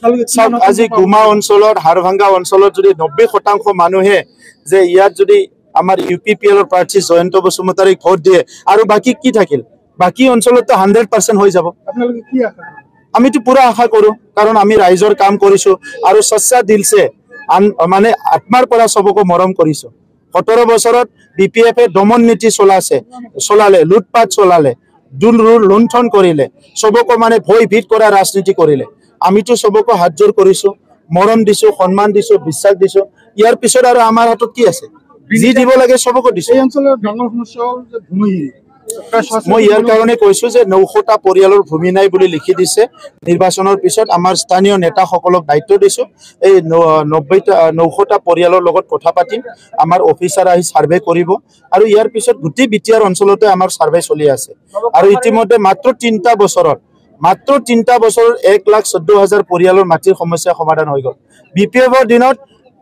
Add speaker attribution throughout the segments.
Speaker 1: আজি গুমা অঞ্চলত হাড়ভাঙ্গা অঞ্চলত যদি 90% মানুহে যে ইয়াত যদি আমাৰ UPPL প্ৰাৰ্থী জয়ন্ত বসুমতাৰীক ভোট দিয়ে আৰু বাকি কি থাকিল বাকি অঞ্চলত 100% হৈ যাব আপোনালোকে কি আশা আমিতো পুৰা আশা কৰো কাৰণ আমি ৰাইজৰ কাম কৰিছো আৰু সচ্চা দিলছে মানে আত্মাৰ পৰা সবকো মৰম কৰিছো 17 বছৰত BPF এ দমন নীতি চলালে লুটপাট চলালে লুণ্ঠন কৰিলে সবকো মানে ভয় ভীত কৰা ৰাজনীতি কৰিলে আমিতো সবকো হাত জোৰ কৰিছো মৰম দিছো সন্মান দিছো বিশ্বাস দিছো ইয়াৰ পিছত আৰু আমাৰ হাতত কি আছে যি দিব লাগে সবকো দিছো এই অঞ্চলৰ ডাঙৰ সমস্যা হ'ল যে ভূমি মই ইয়াৰ কাৰণে কৈছো যে 900টা পৰিয়ালৰ ভূমি নাই বুলি লিখি দিছে নিৰ্বাচনৰ পিছত আমাৰ স্থানীয় নেতাসকলক দায়িত্ব দিছো এই 900টা পৰিয়ালৰ লগত কথা পাতিম আমাৰ অফিচাৰ আহি সাৰ্ভে কৰিব আৰু ইয়াৰ পিছত গুটি বিটিয়াৰ অঞ্চলতে আমাৰ সাৰ্ভে চলি আছে আৰু ইতিমধ্যে মাত্ৰ 3টা বছৰত 1,14,000 পৰিয়ালৰ মাটিৰ সমস্যা সমাধান হৈ গল BPFৰ দিনত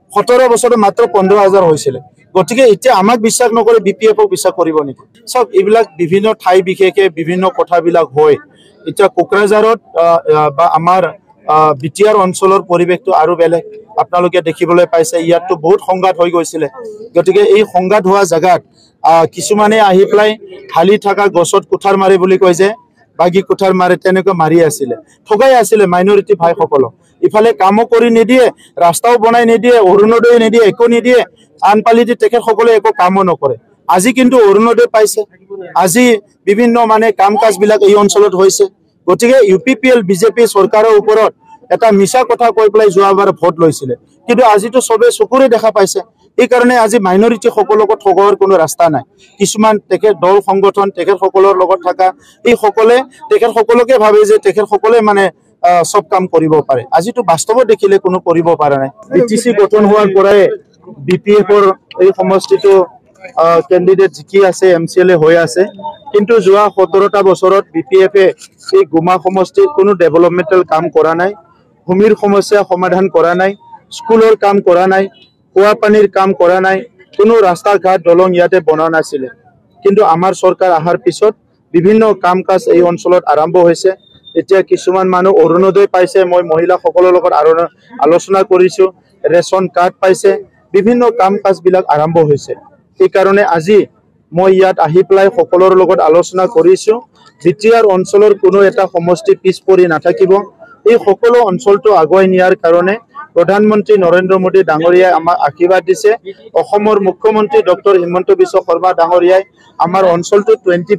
Speaker 1: 17 বছৰত মাত্ৰ 15,000 হৈছিল গতিকে এতিয়া আমাক বিশ্বাস নকৰে BPFক বিশ্বাস কৰিব নেকি সব এইবিলাক বিভিন্ন ঠাই বিশেষে বিভিন্ন কথাবিলাক হয় এতিয়া কোকৰাঝাৰত বা আমাৰ বিটিয়াৰ অঞ্চলৰ পৰিৱেশটো আৰু বেলেগ আপোনালোকে দেখিবলৈ পাইছে ইয়াতটো বহুত সংঘাত হৈ গৈছিল গতিকে এই সংঘাত হোৱা জায়গাত কিছুমানে আহি প্লাই হালি থাকা গছত কুঠাৰ মাৰে বুলি কয় যে বাগি কুঠাৰ মাৰে তেনেকৈ মাৰি আছিল ঠগাই আছিল মাইনৰিটি ভাইসকল ইফালে কাম কৰি নিদিয়ে ৰাস্তাও বনাই নিদিয়ে অৰুণোদয় নিদিয়ে একো নিদিয়ে আনপালিটি তেখেত সকলে একো কাম নকৰে আজি কিন্তু অৰুণোদয় পাইছে আজি বিভিন্ন মানে কাম কাজ বিলাক এই অঞ্চলত হৈছে গতিকে UPPL বিজেপি চৰকাৰৰ ওপৰত এটা মিছা কথা কৈ প্লাই যোৱাবাৰ ভোট লৈছিল কিন্তু আজিতো সবে চকুৰে দেখা পাইছে এই কাৰণে আজি মাইনৰিটি সকলক ঠগৰ কোনো ৰাস্তা নাই কিছুমান তেখেত দল সংগঠন তেখেত সকলৰ লগত থাকা এই সকলে তেখেত সকলকে ভাবে যে তেখেত সকলে মানে সব কাম কৰিব পাৰে আজিতো বাস্তৱত দেখিলে কোনো কৰিব পৰা নাই BTC গঠন হোৱাৰ পৰাই BPFৰ এই সমষ্টিটো ক্যান্ডিডেট জিকি আছে MCLA হৈ আছে কিন্তু যোৱা 17টা বছৰত BPF এ এই গুমা সমষ্টিৰ কোনো ডেভেলপমেন্টাল কাম কৰা নাই ভূমিৰ সমস্যা সমাধান কৰা নাই স্কুলৰ কাম কৰা নাই কুয়া পানীৰ কাম কৰা নাই কোনো ৰাস্তা ঘাট দলং ইয়াতে বনোৱা নাছিল কিন্তু আমাৰ সৰকাৰ আহাৰ পিছত বিভিন্ন কাম কাজ এই অঞ্চলত আৰম্ভ হৈছে এতিয়া কিছুমান মানুহ অৰুণোদয় পাইছে মই মহিলা সকলৰ লগত আলোচনা কৰিছো ৰেশন কাৰ্ড পাইছে বিভিন্ন কাম কাজ বিলাক আৰম্ভ হৈছে এই কাৰণে আজি মই ইয়াত আহি প্লাই সকলৰ লগত আলোচনা কৰিছো বিটিআৰ অঞ্চলৰ কোনো এটা সমষ্টি পিছ পৰি নাথাকিব এই সকলো অঞ্চলটো আগুৱাই নিয়াৰ কাৰণে প্ৰধানমন্ত্ৰী নৰেন্দ্ৰ মোদী ডাঙৰীয়াই আমাক আশীৰ্বাদ দিছে অসমৰ মুখ্যমন্ত্ৰী ডক্টৰ হিমন্ত বিশ্ব শৰ্মা ডাঙৰীয়াই আমাৰ অঞ্চলটো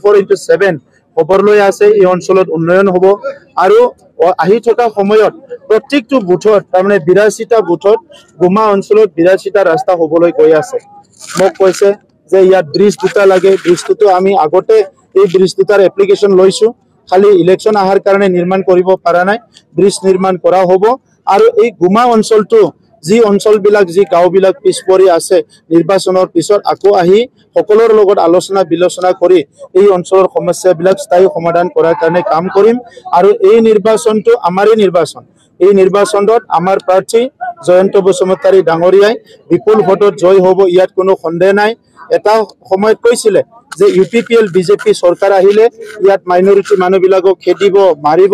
Speaker 1: 24/7 খবৰ লৈ আছে এই অঞ্চলত উন্নয়ন হ'ব আৰু আহি থকা সময়ত প্ৰত্যেকটো বুথত তাৰমানে 82টা বুথত গুমা অঞ্চলত 82টা ৰাস্তা হ'বলৈ গৈ আছে মোক কৈছে যে ইয়াত ব্ৰিজ দুটা লাগে ব্ৰিজটো আমি আগতে এই ব্ৰিজ দুটাৰ এপ্লিকেশন লৈছো খালি ইলেকশন আহাৰ কাৰণে নিৰ্মাণ কৰিব পৰা নাই ব্ৰিজ নিৰ্মাণ কৰা হ'ব আৰু এই গুমা অঞ্চলটো যি অঞ্চলবিলাক যি গাঁওবিলাক পিছ পৰি আছে নিৰ্বাচনৰ পিছত আকৌ আহি সকলৰ লগত আলোচনা বিলোচনা কৰি এই অঞ্চলৰ সমস্যাবিলাক স্থায়ী সমাধান কৰাৰ কাৰণে কাম কৰিম আৰু এই নিৰ্বাচনটো আমাৰে নিৰ্বাচন এই নিৰ্বাচনত আমাৰ প্ৰাৰ্থী জয়ন্ত বসুমতাৰী ডাঙৰীয়াই বিপুল ভোটত জয় হ'ব ইয়াত কোনো সন্দেহ নাই এটা সময়ত কৈছিলে যে UPPL বিজেপি চৰকাৰ আহিলে ইয়াত মাইনৰিটি মানুহবিলাকক খেদিব মাৰিব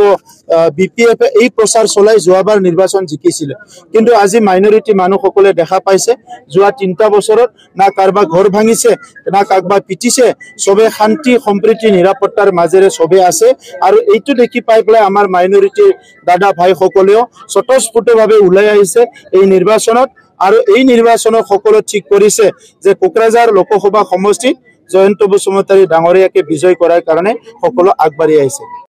Speaker 1: BPF এই প্ৰচাৰ চলাই যোৱাবাৰ নিৰ্বাচন জিকিছিল কিন্তু আজি মাইনৰিটি মানুহসকলে দেখা পাইছে যোৱা 3টা বছৰত না কাৰবা ঘৰ ভাঙিছে না কাকবা পিটিছে সবে শান্তি সম্প্ৰীতি নিৰাপত্তাৰ মাজেৰে সবে আছে আৰু এইটো দেখি পাই পেলাই আমাৰ মাইনৰিটি দাদা ভাই সকলেও স্বতঃস্ফূৰ্তভাৱে ওলাই আহিছে এই নিৰ্বাচনত আৰু এই নিৰ্বাচনৰ সকলো ঠিক কৰিছে যে কোকৰাঝাৰ লোকসভা সমষ্টিত জয়ন্ত বসুমতাৰী ডাঙৰীয়াকে বিজয় কৰাৰ কাৰণে সকলো আগবাঢ়ি আহিছে